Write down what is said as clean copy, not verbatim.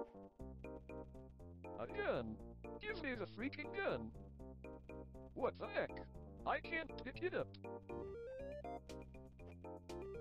A gun! Give me the freaking gun! What the heck? I can't pick it up.